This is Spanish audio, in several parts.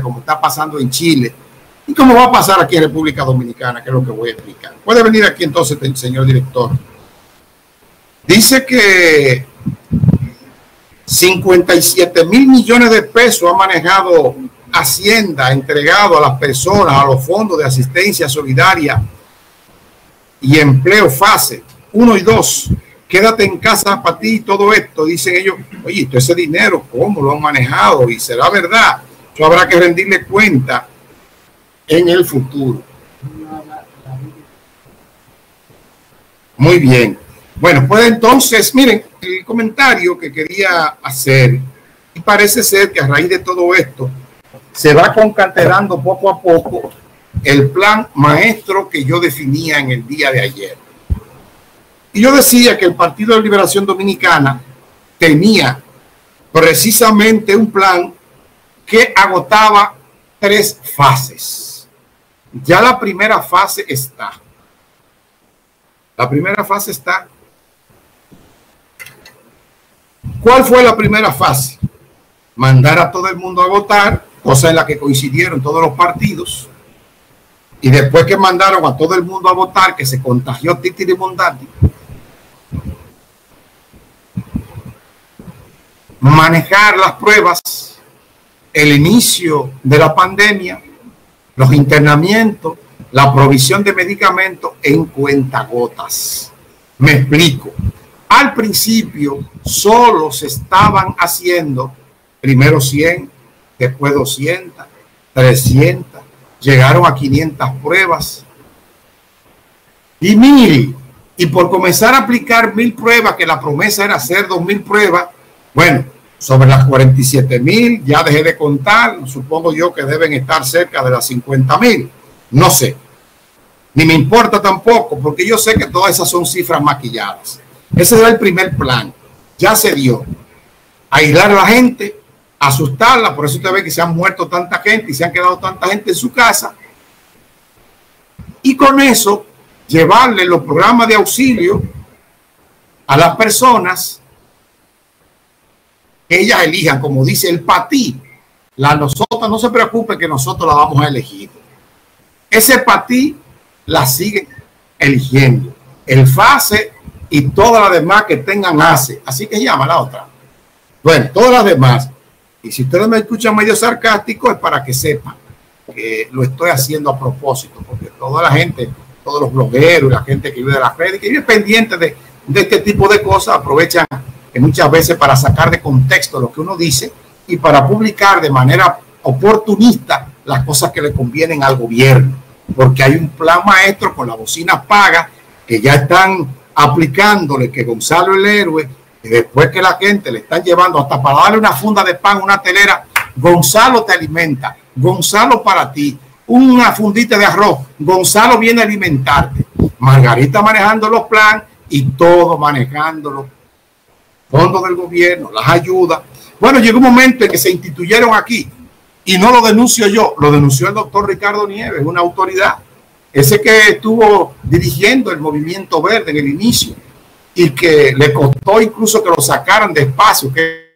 como está pasando en Chile y como va a pasar aquí en República Dominicana, que es lo que voy a explicar. Puede venir aquí entonces el señor director. Dice que 57.000 millones de pesos ha manejado Hacienda, entregado a las personas, a los fondos de asistencia solidaria y empleo fase 1 y 2. Quédate en casa para ti y todo esto. Dicen ellos, oye, todo ese dinero, ¿cómo lo han manejado? Y será verdad. Eso habrá que rendirle cuenta en el futuro. Muy bien. Bueno, pues entonces, miren, el comentario que quería hacer, y parece ser que a raíz de todo esto se va concatenando poco a poco el plan maestro que yo definía en el día de ayer. Y yo decía que el Partido de Liberación Dominicana tenía precisamente un plan que agotaba 3 fases. Ya la primera fase está. La primera fase está. ¿Cuál fue la primera fase? Mandar a todo el mundo a votar, cosa en la que coincidieron todos los partidos. Y después que mandaron a todo el mundo a votar, que se contagió Titi Mondati, manejar las pruebas, el inicio de la pandemia, los internamientos, la provisión de medicamentos en cuentagotas. Me explico. Al principio solo se estaban haciendo primero 100, después 200, 300, llegaron a 500 pruebas y 1000. Y por comenzar a aplicar 1000 pruebas, que la promesa era hacer 2000 pruebas, bueno, sobre las 47.000, ya dejé de contar, supongo yo que deben estar cerca de las 50.000, no sé, ni me importa tampoco, porque yo sé que todas esas son cifras maquilladas. Ese era el primer plan, ya se dio, aislar a la gente, asustarla, por eso usted ve que se han muerto tanta gente y se han quedado tanta gente en su casa, y con eso llevarle los programas de auxilio a las personas que ellas elijan, como dice el PATI. Nosotros, no se preocupe que nosotros la vamos a elegir. Ese PATI la siguen eligiendo. El FASE y todas las demás que tengan ACE. Así que llama la otra. Bueno, todas las demás. Y si ustedes me escuchan medio sarcástico, es para que sepan que lo estoy haciendo a propósito, porque toda la gente, todos los blogueros, la gente que vive de las redes, que vive pendiente de este tipo de cosas, aprovechan muchas veces para sacar de contexto lo que uno dice y para publicar de manera oportunista las cosas que le convienen al gobierno, porque hay un plan maestro con la bocina paga que ya están aplicándole, que Gonzalo el héroe, y después que la gente le están llevando hasta para darle una funda de pan, una telera, Gonzalo te alimenta, Gonzalo para ti, una fundita de arroz, Gonzalo viene a alimentarte, Margarita manejando los planes y todo manejándolo, fondos del gobierno, las ayudas. Bueno, llegó un momento en que se instituyeron aquí, y no lo denuncio yo, lo denunció el doctor Ricardo Nieves, una autoridad, ese que estuvo dirigiendo el movimiento verde en el inicio, y que le costó incluso que lo sacaran de espacio, que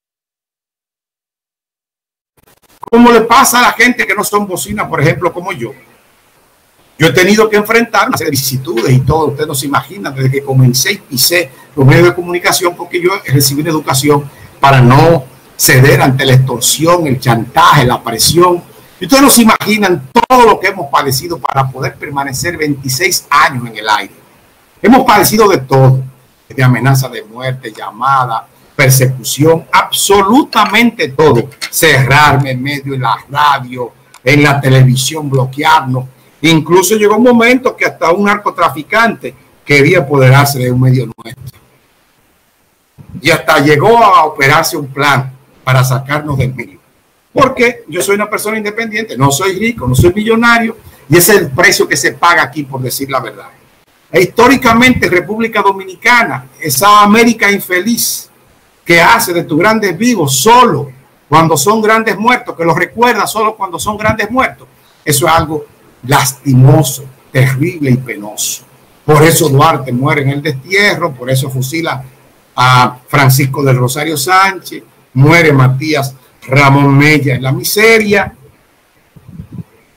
como le pasa a la gente que no son bocinas, por ejemplo, como yo. Yo he tenido que enfrentar una serie de vicisitudes y todo. Ustedes no se imaginan desde que comencé y pisé los medios de comunicación, porque yo recibí una educación para no ceder ante la extorsión, el chantaje, la presión. Y ustedes no se imaginan todo lo que hemos padecido para poder permanecer 26 años en el aire. Hemos padecido de todo, de amenaza de muerte, llamada, persecución, absolutamente todo. Cerrarme en medio de la radio, en la televisión, bloquearnos. Incluso llegó un momento que hasta un narcotraficante quería apoderarse de un medio nuestro. Y hasta llegó a operarse un plan para sacarnos del medio. Porque yo soy una persona independiente, no soy rico, no soy millonario, y ese es el precio que se paga aquí, por decir la verdad. E históricamente, República Dominicana, esa América infeliz que hace de tus grandes vivos solo cuando son grandes muertos, que los recuerda solo cuando son grandes muertos, eso es algo lastimoso, terrible y penoso. Por eso Duarte muere en el destierro, por eso fusila a Francisco del Rosario Sánchez, muere Matías Ramón Mella en la miseria,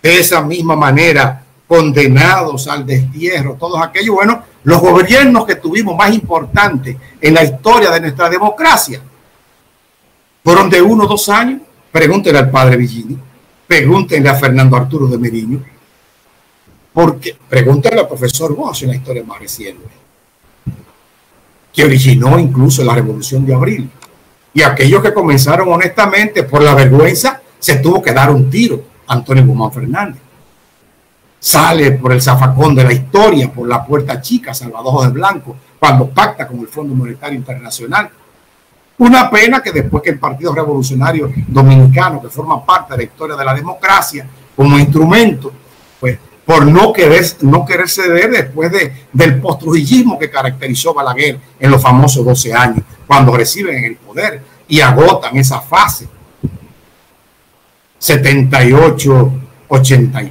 de esa misma manera condenados al destierro, todos aquellos, bueno, los gobiernos que tuvimos más importantes en la historia de nuestra democracia fueron de 1 o 2 años. Pregúntenle al padre Villini, pregúntenle a Fernando Arturo de Meriño, porque pregúntenle al profesor Bosch en la historia más reciente, que originó incluso la Revolución de Abril. Y aquellos que comenzaron honestamente por la vergüenza, se tuvo que dar un tiro. Antonio Guzmán Fernández sale por el zafacón de la historia, por la puerta chica, Salvador de Blanco, cuando pacta con el Fondo Monetario Internacional. Una pena que después que el Partido Revolucionario Dominicano, que forma parte de la historia de la democracia, como instrumento, pues por no querer ceder después del postrujillismo que caracterizó Balaguer en los famosos 12 años, cuando reciben el poder y agotan esa fase 78-84.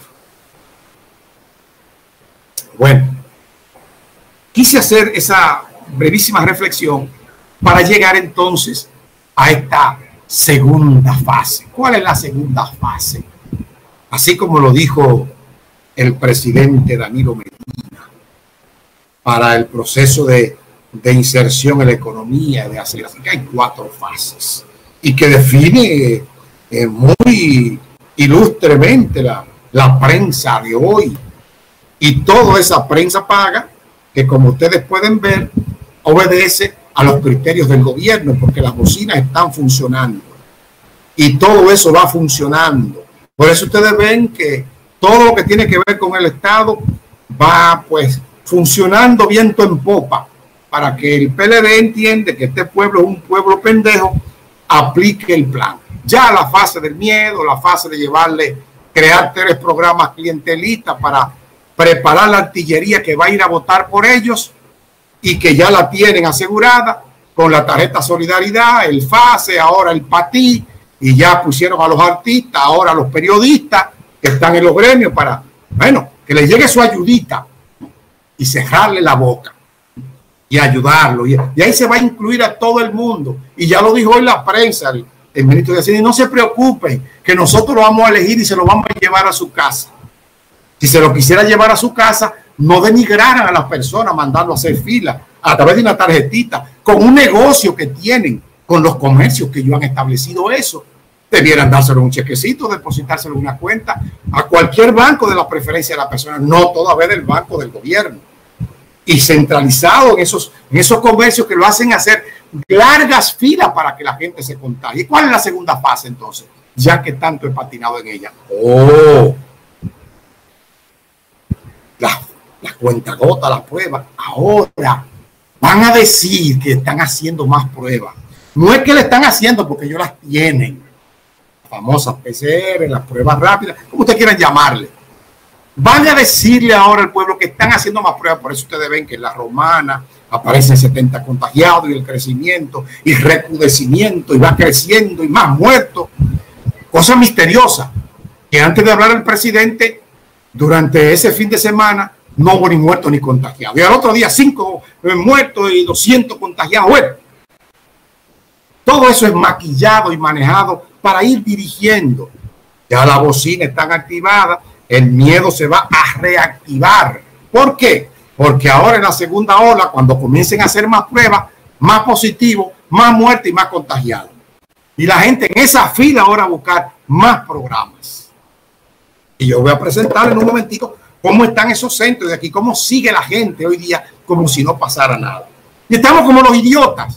Bueno, quise hacer esa brevísima reflexión para llegar entonces a esta segunda fase. ¿Cuál es la segunda fase? Así como lo dijo el presidente Danilo Medina, para el proceso de inserción en la economía, de aceleración, que hay 4 fases y que define muy ilustremente la prensa de hoy. Y toda esa prensa paga, que como ustedes pueden ver, obedece a los criterios del gobierno, porque las bocinas están funcionando y todo eso va funcionando. Por eso ustedes ven que todo lo que tiene que ver con el Estado va pues funcionando viento en popa, para que el PLD entiende que este pueblo es un pueblo pendejo, aplique el plan. Ya la fase del miedo, la fase de crear 3 programas clientelistas para preparar la artillería que va a ir a votar por ellos y que ya la tienen asegurada con la tarjeta Solidaridad, el FASE, ahora el PATI, y ya pusieron a los artistas, ahora a los periodistas que están en los gremios para, bueno, que les llegue su ayudita y cerrarle la boca y ayudarlo. Y ahí se va a incluir a todo el mundo. Y ya lo dijo hoy la prensa, el ministro de Hacienda, y no se preocupen, que nosotros lo vamos a elegir y se lo vamos a llevar a su casa. Si se lo quisiera llevar a su casa, no denigraran a las personas mandando a hacer fila a través de una tarjetita, con un negocio que tienen, con los comercios que ellos han establecido eso. Debieran dárselo un chequecito, depositárselo en una cuenta a cualquier banco de la preferencia de la persona, no toda vez del banco del gobierno. Y centralizado en esos comercios que lo hacen hacer largas filas para que la gente se contagie. ¿Cuál es la segunda fase entonces? Ya que tanto he patinado en ella. La cuentagota, la prueba. Ahora van a decir que están haciendo más pruebas. No es que le están haciendo porque ellos las tienen. Las famosas PCR, las pruebas rápidas, como ustedes quieran llamarle. Van a decirle ahora al pueblo que están haciendo más pruebas. Por eso ustedes ven que en la Romana aparecen 70 contagiados y el crecimiento y recrudecimiento y va creciendo y más muertos. Cosa misteriosa que antes de hablar el presidente, durante ese fin de semana no hubo ni muertos ni contagiados. Y al otro día 5 muertos y 200 contagiados. Bueno, todo eso es maquillado y manejado para ir dirigiendo. Ya las bocinas están activadas, el miedo se va a reactivar. ¿Por qué? Porque ahora en la segunda ola, cuando comiencen a hacer más pruebas, más positivos, más muertos y más contagiados. Y la gente en esa fila ahora a buscar más programas. Y yo voy a presentar en un momentito cómo están esos centros de aquí, cómo sigue la gente hoy día como si no pasara nada. Y estamos como los idiotas,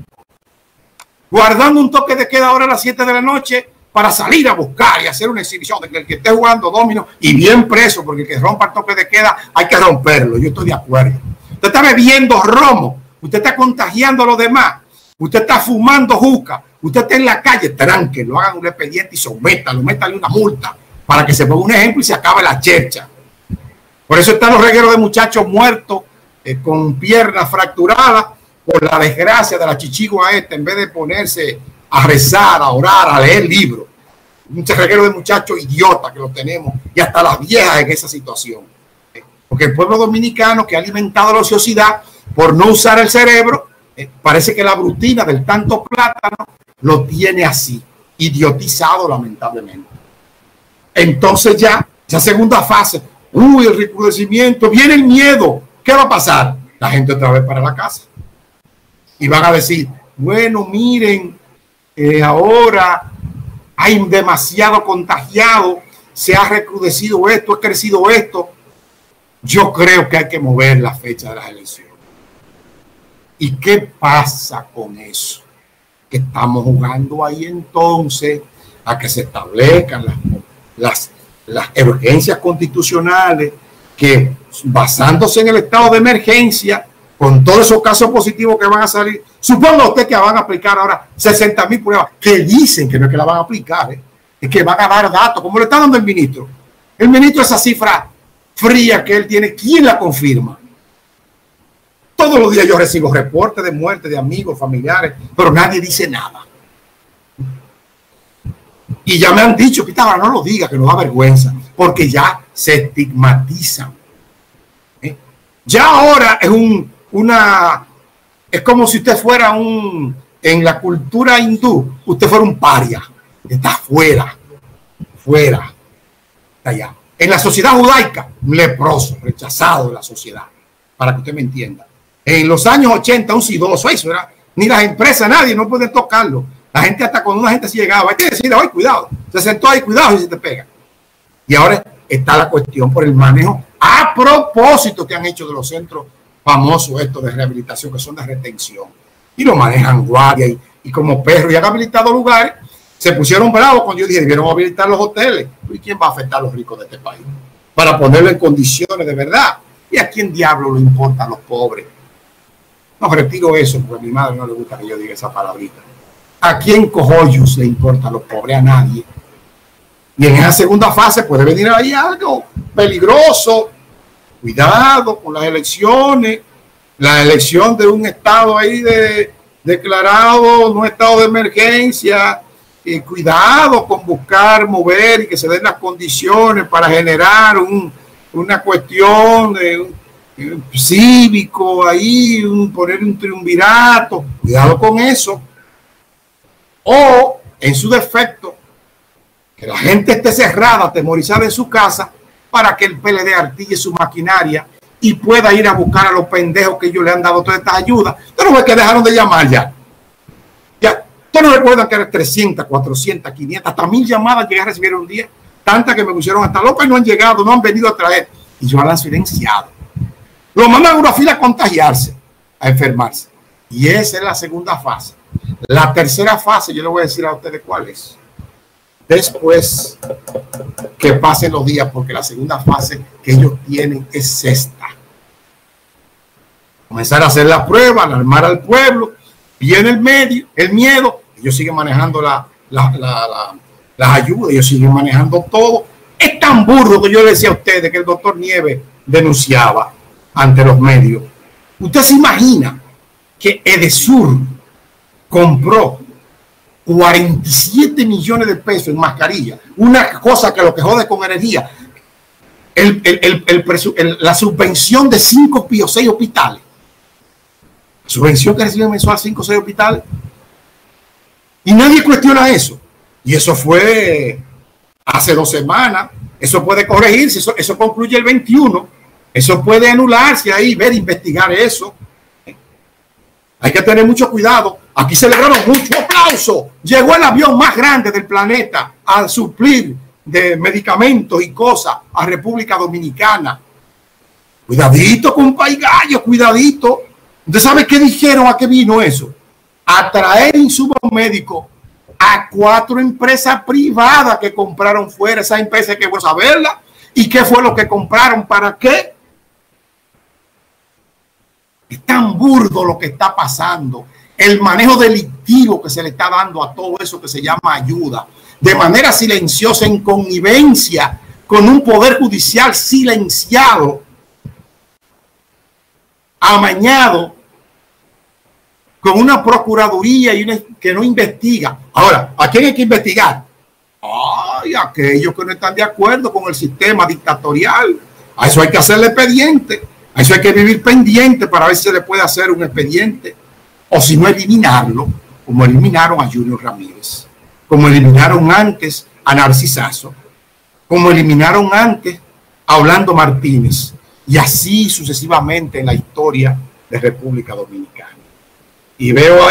guardando un toque de queda ahora a las 7 de la noche para salir a buscar y hacer una exhibición de que el que esté jugando domino y bien preso, porque el que rompa el toque de queda hay que romperlo. Yo estoy de acuerdo. Usted está bebiendo romo, usted está contagiando a los demás, usted está fumando juca, usted está en la calle, tranquilo, hagan un expediente y sométalo, métale una multa para que se ponga un ejemplo y se acabe la chercha. Por eso están los regueros de muchachos muertos con piernas fracturadas por la desgracia de la chichigua esta, en vez de ponerse a rezar, a orar, a leer libros. Un reguero de muchachos idiotas que los tenemos y hasta las viejas en esa situación. Porque el pueblo dominicano que ha alimentado la ociosidad por no usar el cerebro, parece que la brutina del tanto plátano lo tiene así, idiotizado lamentablemente. Entonces ya, esa segunda fase, el recrudecimiento, viene el miedo. ¿Qué va a pasar? La gente otra vez para la casa. Y van a decir, bueno, miren, ahora hay demasiado contagiado, se ha recrudecido esto, ha crecido esto. Yo creo que hay que mover la fecha de las elecciones. ¿Y qué pasa con eso? Que estamos jugando ahí entonces a que se establezcan las urgencias constitucionales que, basándose en el estado de emergencia, con todos esos casos positivos que van a salir, suponga usted que van a aplicar ahora 60,000 pruebas, que dicen que no es que la van a aplicar, es que van a dar datos, como le está dando el ministro. El ministro, esa cifra fría que él tiene, ¿quién la confirma? Todos los días yo recibo reportes de muerte de amigos, familiares, pero nadie dice nada. Y ya me han dicho, Pitágoras, no lo diga, que nos da vergüenza, porque ya se estigmatizan. Ya ahora es como si usted fuera en la cultura hindú, usted fuera un paria, está fuera, está allá. En la sociedad judaica, un leproso, rechazado de la sociedad, para que usted me entienda. En los años 80, un sidoso, eso era, ni las empresas, nadie, no pueden tocarlo. La gente, hasta cuando una gente se llegaba, hay que decir, ay, cuidado, se sentó ahí, cuidado, y se te pega. Y ahora está la cuestión por el manejo a propósito que han hecho de los centros famosos estos de rehabilitación, que son de retención. Y lo manejan guardia y como perros, y han habilitado lugares. Se pusieron bravos cuando yo dije, debieron habilitar los hoteles. ¿Y quién va a afectar a los ricos de este país? Para ponerlo en condiciones de verdad. ¿Y a quién diablo le importan los pobres? No, retiro eso, porque a mi madre no le gusta que yo diga esa palabrita. ¿A quién cojollos le importa a los pobres? A nadie. Y en esa segunda fase puede venir ahí algo peligroso. Cuidado con las elecciones. La elección de un estado ahí declarado, un estado de emergencia. Cuidado con buscar mover y que se den las condiciones para generar una cuestión de cívico ahí, poner un triunvirato. Cuidado con eso. O, en su defecto, que la gente esté cerrada, atemorizada en su casa, para que el PLD artille su maquinaria y pueda ir a buscar a los pendejos que ellos le han dado todas estas ayudas. Pero no es que dejaron de llamar ya. ¿Ustedes no recuerdan que eran 300, 400, 500, hasta 1000 llamadas llegué a recibir un día? Tantas que me pusieron hasta loca y no han llegado, no han venido a traer. Y yo la han silenciado. Lo mandan a una fila a contagiarse, a enfermarse. Y esa es la segunda fase. La tercera fase, yo le voy a decir a ustedes cuál es. Después que pasen los días, porque la segunda fase que ellos tienen es esta. Comenzar a hacer la prueba, alarmar al pueblo. Viene el miedo, ellos siguen manejando las ayudas, ellos siguen manejando todo. Es tan burdo que yo le decía a ustedes que el doctor Nieves denunciaba ante los medios. Usted se imagina que Edesur compró 47 millones de pesos en mascarilla, una cosa que lo que jode con energía, la subvención de 5 o 6 hospitales. Subvención que reciben mensual 5 o 6 hospitales. Y nadie cuestiona eso. Y eso fue hace 2 semanas. Eso puede corregirse. Eso concluye el 21. Eso puede anularse ahí, ver, investigar eso. Hay que tener mucho cuidado. Aquí celebraron mucho aplauso. Llegó el avión más grande del planeta a suplir de medicamentos y cosas a República Dominicana. Cuidadito, compa y gallo, cuidadito. ¿Usted sabe qué dijeron? ¿A qué vino eso? A traer insumos médicos a 4 empresas privadas que compraron fuera. Esa empresa que voy a saberla. ¿Y qué fue lo que compraron? ¿Para qué? Es tan burdo lo que está pasando. El manejo delictivo que se le está dando a todo eso que se llama ayuda. De manera silenciosa, en connivencia con un poder judicial silenciado, amañado, con una procuraduría que no investiga. Ahora, ¿a quién hay que investigar? Ay, aquellos que no están de acuerdo con el sistema dictatorial. A eso hay que hacerle expediente. A eso hay que vivir pendiente para ver si se le puede hacer un expediente. O si no, eliminarlo, como eliminaron a Junior Ramírez, como eliminaron antes a Narcisazo. como eliminaron antes a Orlando Martínez, y así sucesivamente en la historia de República Dominicana. Y veo